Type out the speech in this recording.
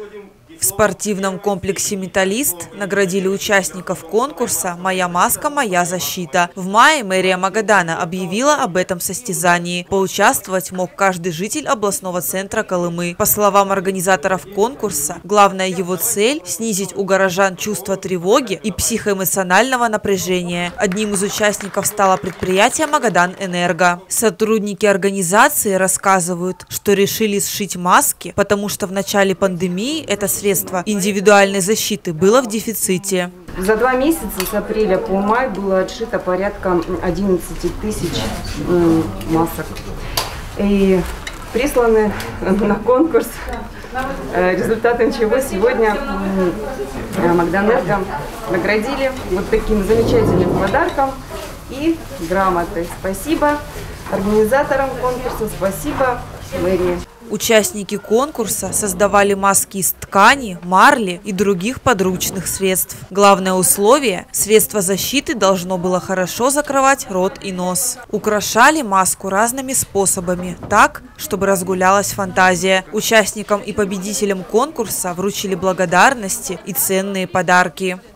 В спортивном комплексе «Металлист» наградили участников конкурса «Моя маска, моя защита». В мае мэрия Магадана объявила об этом состязании. Поучаствовать мог каждый житель областного центра Колымы. По словам организаторов конкурса, главная его цель – снизить у горожан чувство тревоги и психоэмоционального напряжения. Одним из участников стало предприятие «Магадан-Энерго». Сотрудники организации рассказывают, что решили сшить маски, потому что в начале пандемии это средство индивидуальной защиты было в дефиците. За 2 месяца, с апреля по май, было отшито порядка 11 тысяч масок. И присланы на конкурс, результатом чего сегодня Магадан-Энерго наградили вот таким замечательным подарком и грамотой. Спасибо организаторам конкурса, спасибо мэрии. Участники конкурса создавали маски из ткани, марли и других подручных средств. Главное условие – средство защиты должно было хорошо закрывать рот и нос. Украшали маску разными способами, так, чтобы разгулялась фантазия. Участникам и победителям конкурса вручили благодарности и ценные подарки.